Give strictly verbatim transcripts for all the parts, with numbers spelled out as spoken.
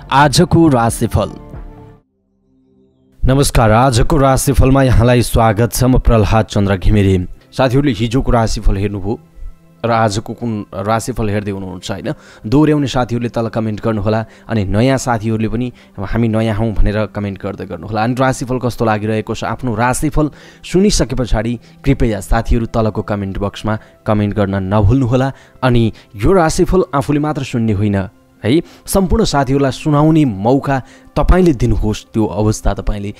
आजको राशिफल। नमस्कार, आजको राशिफलमा यहाँलाई स्वागत छ। म प्रहलाद चन्द्र घिमिरे। साथीहरूले हिजोको राशिफल हेर्नुभयो र आजको कुन राशिफल हेर्दै हुनुहुन्छ होइन? दोहोऱ्याउने साथीहरूले तल कमेन्ट गर्नुहोला अनि नयाँ साथीहरूले पनि हामी नयाँ हौँ भनेर कमेन्ट गर्दै गर्नुहोला। अनि राशिफल कस्तो लागिरहेको छ आफ्नो राशिफल सुनिसके पछाडि कृपया साथीहरू तलको कमेन्ट बक्समा कमेन्ट गर्न नभुल्नुहोला। अनि यो राशिफल आफूले मात्र सुन्ने होइन है, सम्पूर्ण साथीहरूलाई सुनाउने मौका तपाईले दिनुहोस्। त्यो अवस्था तपाईले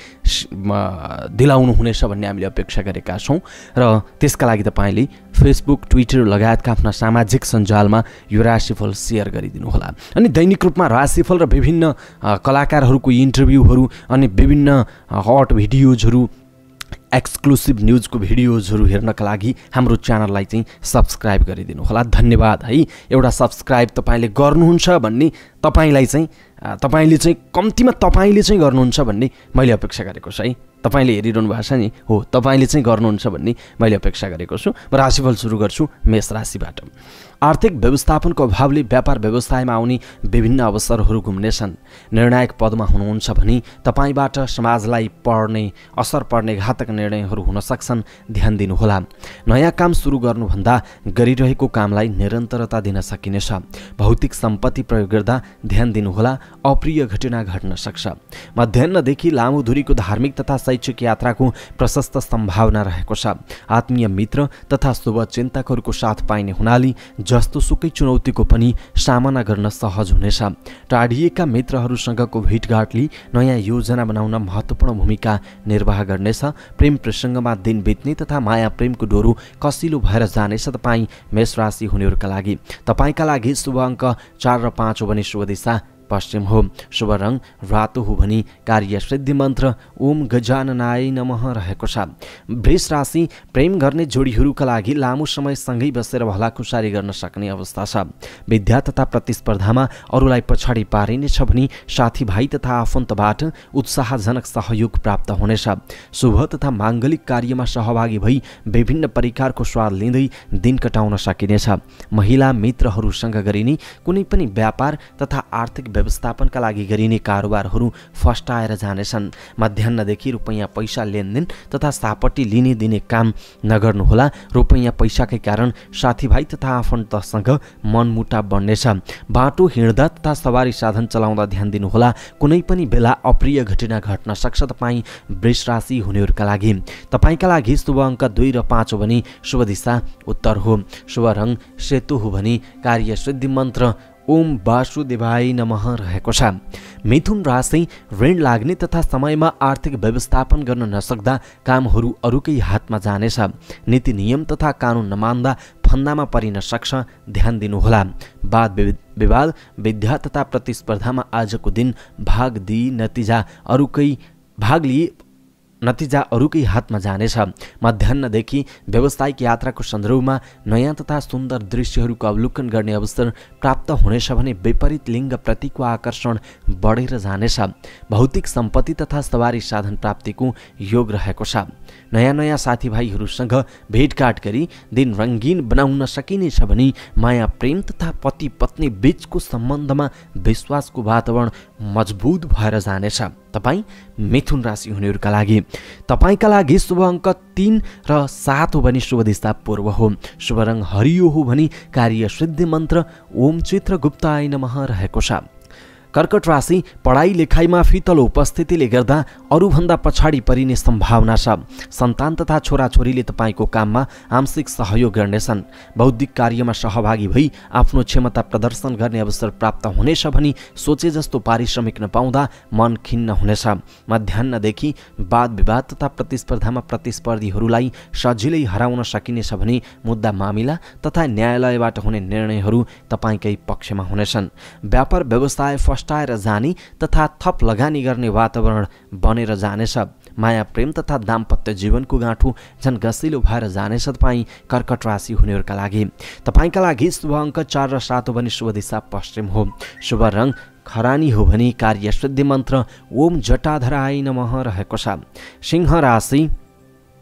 दिलाउनु हुनेछ भन्ने हामीले अपेक्षा गरेका छौँ र त्यसका लागि तपाईले फेसबुक, ट्विटर लगायतका आफ्ना सामाजिक सञ्जालमा यो राशिफल सेयर गरिदिनुहोला। अनि दैनिक रूपमा राशिफल र विभिन्न कलाकारहरूको इन्टरभ्यूहरू अनि विभिन्न हट भिडियोजहरू, एक्सक्लुसिभ न्युजको भिडियोजहरू हेर्नका लागि हाम्रो च्यानललाई चाहिँ सब्सक्राइब गरिदिनु होला। धन्यवाद है। एउटा सब्सक्राइब तपाईँले गर्नुहुन्छ भन्ने तपाईँलाई चाहिँ तपाईँले चाहिँ कम्तीमा तपाईँले चाहिँ गर्नुहुन्छ भन्ने मैले अपेक्षा गरेको छु है। तपाईँले हेरिरहनु भएको छ नि, हो तपाईँले चाहिँ गर्नुहुन्छ भन्ने मैले अपेक्षा गरेको छु। म राशिफल सुरु गर्छु मेष राशिबाट। आर्थिक व्यवस्थापनको अभावले व्यापार व्यवसायमा आउने विभिन्न अवसरहरू घुम्नेछन्। निर्णायक पदमा हुनुहुन्छ भने तपाईँबाट समाजलाई पर्ने असर पर्ने घातक निर्णयहरू हुन सक्छन्, ध्यान दिनुहोला। नयाँ काम सुरु गर्नुभन्दा गरिरहेको कामलाई निरन्तरता दिन सकिनेछ। भौतिक सम्पत्ति प्रयोग गर्दा ध्यान दिनुहोला, अप्रिय घटना घट्न सक्छ। मध्याह्नदेखि लामो दूरीको धार्मिक तथा शैक्षिक यात्राको प्रशस्त सम्भावना रहेको छ। आत्मीय मित्र तथा शुभचिन्तकहरूको साथ पाइने हुनाले जस्तो सुकै चुनौतीको पनि सामना गर्न सहज हुनेछ। टाढिएका मित्रहरूसँगको भेटघाटले नयाँ योजना बनाउन महत्त्वपूर्ण भूमिका निर्वाह गर्नेछ। प्रेम प्रसङ्गमा दिन बित्ने तथा माया प्रेमको डोरो कसिलो भएर जानेछ तपाईँ मेष राशि हुनेहरूका लागि। तपाईँका लागि शुभ अङ्क चार र पाँच हो भने शुभ दिशा पश्चिम हो। शुभ रङ रातो हो भने कार्य सिद्धि मन्त्र ओम गजाननाय नमः रहेको छ। वृष राशि प्रेम गर्ने जोडीहरूका लागि लामो समय सँगै बसेर भलाकुसारी गर्न सक्ने अवस्था छ। विद्या तथा प्रतिस्पर्धामा अरूलाई पछाडि पारिनेछ भने साथीभाइ तथा आफन्तबाट उत्साहजनक सहयोग प्राप्त हुनेछ। शुभ तथा माङ्गलिक कार्यमा सहभागी भई विभिन्न परिकारको स्वाद लिँदै दिन कटाउन सकिनेछ। महिला मित्रहरूसँग गरिने कुनै पनि व्यापार तथा आर्थिक व्यवस्थापनका लागि गरिने कारोबारहरू फस्टाएर जानेछन्। मध्याह्नदेखि रुपैयाँ पैसा लेनदेन तथा सापट्टि लिने दिने काम नगर्नुहोला। रुपैयाँ पैसाकै कारण साथीभाइ तथा आफन्तसँग मनमुटाव बढ्नेछ। बाटो हिँड्दा तथा सवारी साधन चलाउँदा ध्यान दिनुहोला। कुनै पनि बेला अप्रिय घटना घट्न सक्छ तपाईँ वृष राशि हुनेहरूका लागि। तपाईँका लागि शुभ अङ्क दुई र पाँच हो भने शुभ दिशा उत्तर हो। शुभ रङ सेतो हो भने कार्य सिद्धि मन्त्र ओम वासुदेवाय नमः रहेको छ। मिथुन राशि ऋण लाग्ने तथा समयमा आर्थिक व्यवस्थापन गर्न नसक्दा कामहरू अरूकै हातमा जानेछ। नीति नियम तथा कानुन नमान्दा फन्दामा परिन सक्छ, ध्यान दिनुहोला। वाद विवाद विद्या तथा प्रतिस्पर्धामा आजको दिन भाग दिई नतिजा अरूकै भाग लिए नतिजा अरूकै हातमा जानेछ। मध्याह्नदेखि व्यावसायिक यात्राको सन्दर्भमा नयाँ तथा सुन्दर दृश्यहरूको अवलोकन गर्ने अवसर प्राप्त हुनेछ भने विपरीत लिङ्ग प्रतिको आकर्षण बढेर जानेछ। भौतिक सम्पत्ति तथा सवारी साधन प्राप्तिको योग रहेको छ। नयाँ नयाँ साथीभाइहरूसँग भेटघाट गरी दिन रङ्गीन बनाउन सकिनेछ भने माया प्रेम तथा पति पत्नी बीचको सम्बन्धमा विश्वासको वातावरण मजबुत भएर जानेछ तपाईँ मिथुन राशि हुनेहरूका लागि। तपाईँका लागि शुभ अङ्क तीन र सात हो भने शुभ दिशा पूर्व हो। शुभ रङ हरियो हो भने कार्य सिद्धि मन्त्र ओम चित्रगुप्ताय नमः रहेको छ। कर्कट राशि पढाइ लेखाइमा फितलो उपस्थितिले गर्दा अरूभन्दा पछाडि परिने सम्भावना छ। सन्तान तथा छोराछोरीले तपाईँको काममा आंशिक सहयोग गर्नेछन्। बौद्धिक कार्यमा सहभागी भई आफ्नो क्षमता प्रदर्शन गर्ने अवसर प्राप्त हुनेछ भने सोचे जस्तो पारिश्रमिक नपाउँदा मन खिन्न हुनेछ। मध्याह्नदेखि वाद विवाद तथा प्रतिस्पर्धामा प्रतिस्पर्धीहरूलाई सजिलै हराउन सकिनेछ भने मुद्दा मामिला तथा न्यायालयबाट हुने निर्णयहरू तपाईँकै पक्षमा हुनेछन्। व्यापार व्यवसाय फस्टाएर जाने तथा थप लगानी गर्ने वातावरण बनेर जानेछ। माया प्रेम तथा दाम्पत्य जीवनको गाँठो झन् गसिलो भएर जानेछ तपाईँ कर्कट राशि हुनेहरूका लागि। तपाईँका लागि शुभ अङ्क चार र सात हो भने शुभ दिशा पश्चिम हो। शुभ रङ खरानी हो भने कार्य सिद्धि मन्त्र ओम जटाधराय नमः रहेको छ। सिंह राशि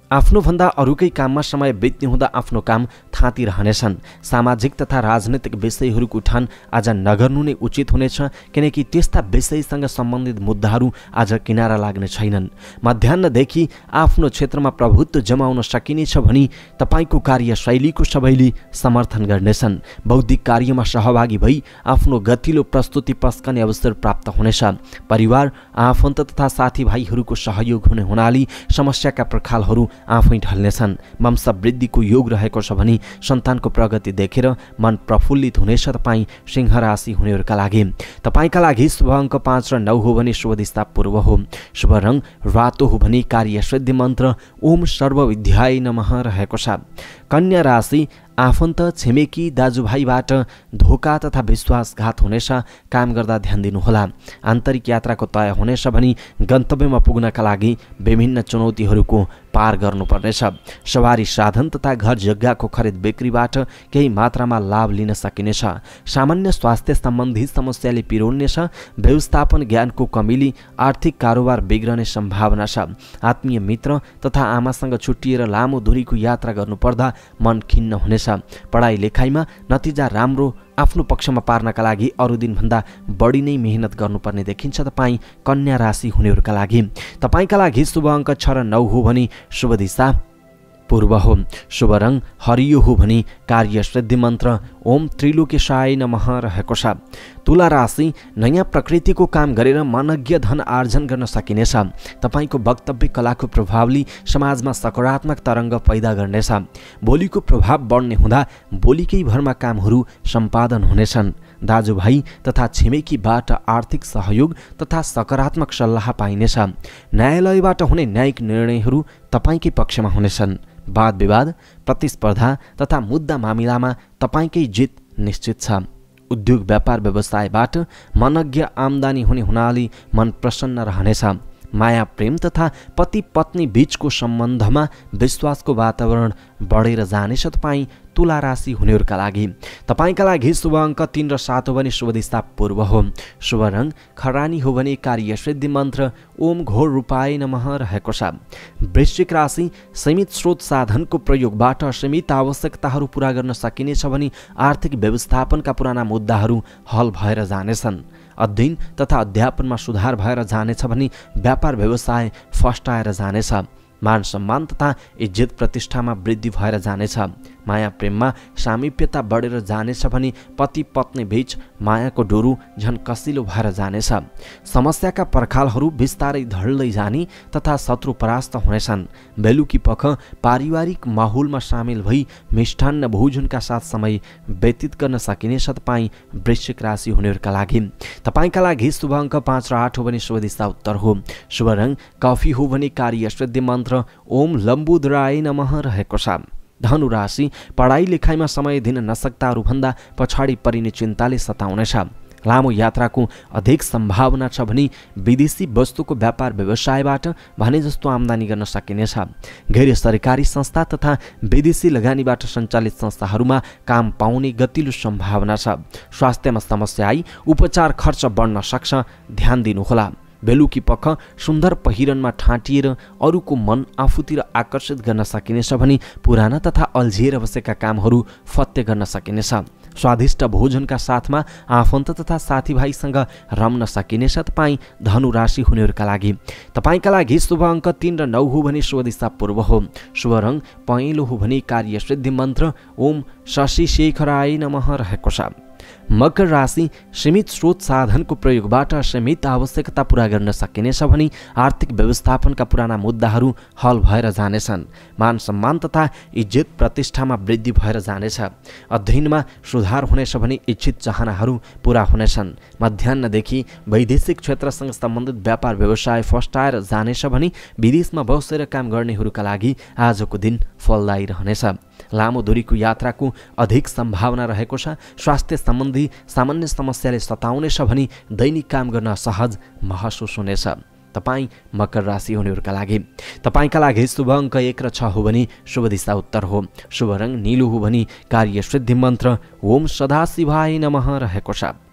आफ्नोभन्दा अरूकै काममा समय बित्ने हुँदा आफ्नो काम थाँती रहनेछन्। सामाजिक तथा राजनैतिक विषयहरूको उठान आज नगर्नु नै उचित हुनेछ, किनकि त्यस्ता विषयसँग सम्बन्धित मुद्दाहरू आज किनारा लाग्ने छैनन्। मध्याह्नदेखि आफ्नो क्षेत्रमा प्रभुत्व जमाउन सकिनेछ भनी तपाईँको कार्यशैलीको सबैले समर्थन गर्नेछन्। बौद्धिक कार्यमा सहभागी भई आफ्नो गतिलो प्रस्तुति पस्कने अवसर प्राप्त हुनेछ। परिवार, आफन्त तथा साथीभाइहरूको सहयोग हुने हुनाले समस्याका पर्खालहरू आफै ढल्नेछन्। वंशवृद्धिको योग रहेको छ भने सन्तानको प्रगति देखेर मन प्रफुल्लित हुनेछ। तपाईँ सिंह राशि हुनेहरूका लागि तपाईँका लागि शुभ अङ्क पाँच र नौ हो भने शुभ दिशा पूर्व हो। शुभ रङ रातो हो भने कार्यसिद्धि मन्त्र ओम सर्वविद्याय नमः रहेको छ। कन्या राशि आफन्त, छिमेकी, दाजुभाइबाट धोका तथा विश्वासघात हुनेछ। काम गर्दा ध्यान दिनुहोला। आन्तरिक यात्राको तय हुनेछ भनी गन्तव्यमा पुग्नका लागि विभिन्न चुनौतीहरूको पार गर्नुपर्नेछ। सवारी साधन तथा घर जग्गाको खरिद बिक्रीबाट केही मात्रामा लाभ लिन सकिनेछ। सामान्य स्वास्थ्य सम्बन्धी समस्याले पिरोल्नेछ। व्यवस्थापन ज्ञानको कमीले आर्थिक कारोबार बिग्रने सम्भावना छ। आत्मीय मित्र तथा आमासँग छुट्टिएर लामो दूरीको यात्रा गर्नुपर्दा मन खिन्न हुनेछ। पढाइ लेखाइमा नतिजा राम्रो आफ्नो पक्षमा पार्नका लागि अरू दिनभन्दा बढी नै मेहनत गर्नुपर्ने देखिन्छ। तपाईँ कन्या राशि हुनेहरूका लागि तपाईँका लागि शुभ अङ्क छ र नौ हो भने शुभ दिशा पूर्व हो। शुभ रङ हरियो हो भने कार्यसिद्धि मन्त्र ओम त्रिलोकेशाय नमः रहेको छ। तुला राशि नयाँ प्रकृतिको काम गरेर मनज्ञ धन आर्जन गर्न सकिनेछ। तपाईँको वक्तव्य कलाको प्रभावले समाजमा सकारात्मक तरङ्ग पैदा गर्नेछ। बोलीको प्रभाव बढ्ने हुँदा बोलीकै भरमा कामहरू सम्पादन हुनेछन्। दाजुभाइ तथा छिमेकीबाट आर्थिक सहयोग तथा सकारात्मक सल्लाह पाइनेछ। न्यायालयबाट हुने न्यायिक निर्णयहरू तपाईँकै पक्षमा हुनेछन्। वाद विवाद, प्रतिस्पर्धा तथा मुद्दा मामिलामा तपाईँकै जित निश्चित छ। उद्योग व्यापार व्यवसायबाट मनज्ञ आम्दानी हुने हुनाले मन प्रसन्न रहनेछ। माया प्रेम तथा पति पत्नी बीचको सम्बन्धमा विश्वासको वातावरण बढेर जानेछ। तपाईँ तुला राशि हुनेहरूका लागि तपाईँका लागि शुभ अङ्क तीन र सात हो भने शुभ दिशा पूर्व हो। शुभ रङ खरानी हो भने कार्यसिद्धि मन्त्र ओम घोर रूपाय नमः रहेको छ। वृश्चिक राशि सीमित स्रोत साधनको प्रयोगबाट सीमित आवश्यकताहरू पूरा गर्न सकिनेछ भने आर्थिक व्यवस्थापनका पुराना मुद्दाहरू हल भएर जानेछन्। अध्ययन तथा अध्यापनमा सुधार भएर जानेछ भने व्यापार व्यवसाय फस्टाएर जानेछ। मान सम्मान तथा इज्जत प्रतिष्ठामा वृद्धि भएर जानेछ। माया प्रेममा सामिप्यता बढेर जानेछ भने पति पत्नी बीच मायाको डोरू झन कसिलो भएर जानेछ। समस्याका पर्खालहरू बिस्तारै ढल्दै जाने तथा शत्रु परास्त हुनेछन्। बेलुकी पख पारिवारिक माहौलमा सामेल भई मिष्ठान्न भोजनका साथ समय व्यतीत गर्न सकिनेछ। तपाईँ वृश्चिक राशि हुनेहरूका लागि तपाईँका लागि शुभ अङ्क पाँच र आठ हो भने शुभ दिशा उत्तर हो। शुभ रङ कफी हो भने कार्यसिद्धि मन्त्र ओम लम्बुदराय नमः रहेको छ। धनु राशि पढाइ लेखाइमा समय दिन नसक्दाहरूभन्दा पछाडि परिने चिन्ताले सताउनेछ। लामो यात्राको अधिक सम्भावना छ भने विदेशी वस्तुको व्यापार व्यवसायबाट भने जस्तो आम्दानी गर्न सकिनेछ। गैर सरकारी संस्था तथा विदेशी लगानीबाट सञ्चालित संस्थाहरूमा काम पाउने गतिलो सम्भावना छ। स्वास्थ्यमा समस्या आई उपचार खर्च बढ्न सक्छ, ध्यान दिनुहोला। बेलुकी पख सुन्दर पहिरनमा ठाँटिएर अरूको मन आफूतिर आकर्षित गर्न सकिनेछ भने पुराना तथा अल्झिएर बसेका कामहरू फत्ते गर्न सकिनेछ। स्वादिष्ट भोजनका साथमा आफन्त तथा साथीभाइसँग रम्न सकिनेछ। तपाईँ धनु राशि हुनेहरूका लागि तपाईँका लागि शुभ अङ्क तीन र नौ हो भने शुभ दिशा पूर्व हो। शुभ रङ पहेँलो हो भने कार्यसिद्धि मन्त्र ओम शशि शेखराय नमः रहेको छ। मकर राशि सीमित स्रोत साधनको प्रयोगबाट सीमित आवश्यकता पूरा गर्न सकिनेछ भने आर्थिक व्यवस्थापनका पुराना मुद्दाहरू हल भएर जानेछन्। मान सम्मान तथा इज्जत प्रतिष्ठामा वृद्धि भएर जानेछ। अध्ययनमा सुधार हुनेछ भने इच्छित चाहनाहरू पूरा हुनेछन्। मध्याह्नदेखि वैदेशिक क्षेत्रसँग सम्बन्धित व्यापार व्यवसाय फस्टाएर जानेछ भने विदेशमा बसेर काम गर्नेहरूका लागि आजको दिन फलदायी रहनेछ। लामो दूरीको यात्राको अधिक सम्भावना रहेको छ। स्वास्थ्य सम्बन्धी सामान्य समस्याले सताउनेछ भने दैनिक काम गर्न सहज महसुस हुनेछ। तपाईँ मकर राशि हुनेहरूका लागि तपाईँका लागि शुभ अङ्क एक र छ हो भने शुभ दिशा उत्तर हो। शुभ रङ नीलो हो भने कार्यसिद्धि मन्त्र ओम सदाशिवाय नमः रहेको छ।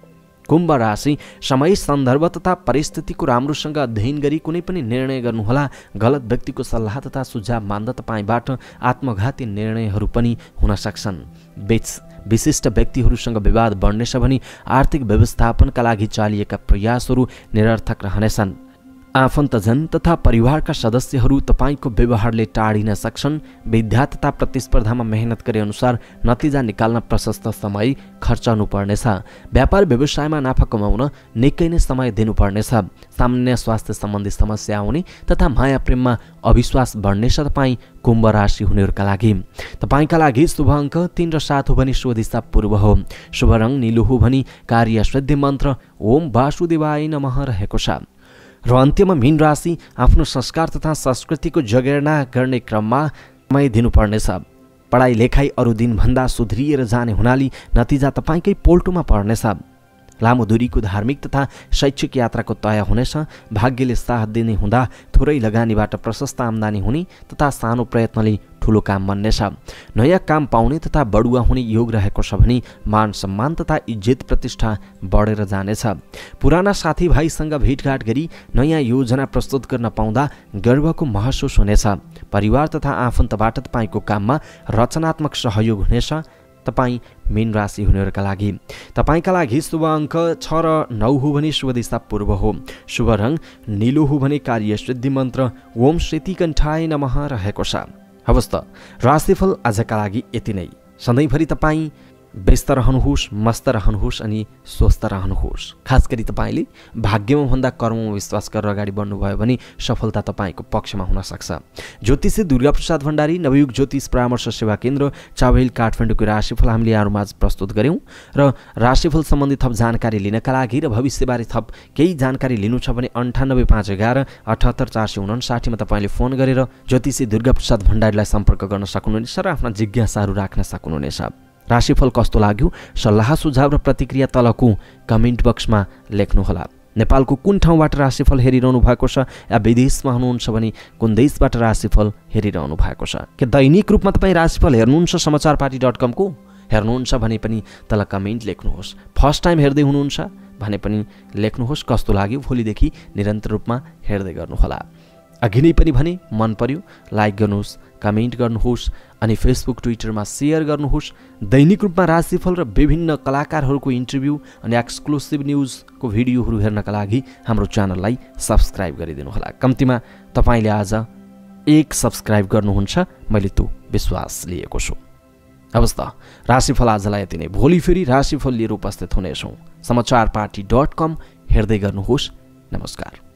कुम्भ राशि समय सन्दर्भ तथा परिस्थितिको राम्रोसँग अध्ययन गरी कुनै पनि निर्णय गर्नुहोला। गलत व्यक्तिको सल्लाह तथा सुझाव मान्दा तपाईँबाट आत्मघाती निर्णयहरू पनि हुन सक्छन्। बीच विशिष्ट व्यक्तिहरूसँग विवाद बढ्नेछ भने आर्थिक व्यवस्थापनका लागि चालिएका प्रयासहरू निरर्थक रहनेछन्। आफन्तजन तथा परिवारका सदस्यहरू तपाईँको व्यवहारले टाढिन सक्छन्। विद्या तथा प्रतिस्पर्धामा मेहनत गरे अनुसार नतिजा निकाल्न प्रशस्त समय खर्चाउनु पर्नेछ। व्यापार व्यवसायमा नाफा कमाउन निकै नै समय दिनुपर्नेछ। सामान्य स्वास्थ्य सम्बन्धी समस्या आउने तथा माया प्रेममा अविश्वास बढ्नेछ तपाईँ कुम्भ राशि हुनेहरूका लागि। तपाईँका लागि शुभ अङ्क तीन र सात हो भने शुभ दिशा पूर्व हो। शुभ रङ नीलो हो भने कार्य सिद्धि मन्त्र ओम वासुदेवाय नमः रहेको छ। र अन्त्यमा मीन राशि आफ्नो संस्कार तथा संस्कृतिको जगेर्ना गर्ने क्रममा समय दिनुपर्नेछ। पढाइ लेखाइ अरू दिनभन्दा सुध्रिएर जाने हुनाले नतिजा तपाईँकै पोल्टोमा पर्नेछ। लामो दूरीको धार्मिक तथा शैक्षिक यात्राको तय हुनेछ। भाग्यले साथ दिने हुँदा थोरै लगानीबाट प्रशस्त आम्दानी हुने तथा सानो प्रयत्नले ठुलो काम बन्नेछ। नयाँ काम पाउने तथा बढुवा हुने योग रहेको छ भने मान सम्मान तथा इज्जत प्रतिष्ठा बढेर जानेछ। पुराना साथीभाइसँग भेटघाट गरी नयाँ योजना प्रस्तुत गर्न पाउँदा गर्वको महसुस हुनेछ। परिवार तथा आफन्तबाट तपाईँको काममा रचनात्मक सहयोग हुनेछ। तपाईँ मीन राशि हुनेहरूका लागि तपाईँका लागि शुभ अङ्क छ र नौ हो भने शुभ दिशा पूर्व हो। शुभ रङ नीलो हो भने कार्य सिद्धि मन्त्र ओम श्रीकण्ठाय नमः रहेको छ। हवस् त राशिफल आजका लागि यति नै। सधैँभरि तपाईँ व्यस्त रहनुहोस्, मस्त रहनुहोस् अनि स्वस्थ रहनुहोस्। खास गरी तपाईँले भाग्यमा भन्दा कर्ममा विश्वास गरेर अगाडि बढ्नुभयो भने सफलता तपाईँको पक्षमा हुन सक्छ। ज्योतिषी दुर्गा प्रसाद भण्डारी नवयुग ज्योतिष परामर्श सेवा केन्द्र चाबहिल काठमाडौँको राशिफल हामीले यहाँहरूमाझ प्रस्तुत गऱ्यौँ र राशिफल सम्बन्धी थप जानकारी लिनका लागि र भविष्यबारे थप केही जानकारी लिनु छ भने अन्ठानब्बे पाँच एघार अठहत्तर चार सय उनासाठीमा तपाईँले फोन गरेर ज्योतिषी दुर्गा प्रसाद भण्डारीलाई सम्पर्क गर्न सक्नुहुनेछ र आफ्ना जिज्ञासाहरू राख्न सक्नुहुनेछ। राशिफल कस्तो लाग्यो सल्लाह सुझाव र प्रतिक्रिया तलको कमेन्ट बक्समा लेख्नुहोला। नेपालको कुन ठाउँबाट राशिफल हेरिरहनु भएको छ या विदेशमा हुनुहुन्छ भने कुन देशबाट राशिफल हेरिरहनु भएको छ। के दैनिक रूपमा तपाईँ राशिफल हेर्नुहुन्छ समाचार पार्टी डट कमको हेर्नुहुन्छ भने पनि तल कमेन्ट लेख्नुहोस्। फर्स्ट टाइम हेर्दै हुनुहुन्छ भने पनि लेख्नुहोस् कस्तो लाग्यो। भोलिदेखि निरन्तर रूपमा हेर्दै गर्नुहोला। अघि नै पनि भने मन पर्यो लाइक गर्नुहोस्, कमेन्ट गर्नुहोस् अनि फेसबुक ट्विटरमा सेयर गर्नुहोस्। दैनिक रूपमा राशिफल र विभिन्न कलाकारहरूको इन्टरभ्यू अनि एक्सक्लुसिभ न्युजको भिडियोहरू हेर्नका लागि हाम्रो च्यानललाई सब्सक्राइब गरिदिनुहोला। कम्तीमा तपाईँले आज एक सब्सक्राइब गर्नुहुन्छ, मैले त्यो विश्वास लिएको छु। हवस् त राशिफल आजलाई यति नै। भोलि फेरि राशिफल लिएर उपस्थित हुनेछौँ। समाचार पार्टी डट कम हेर्दै गर्नुहोस्। नमस्कार।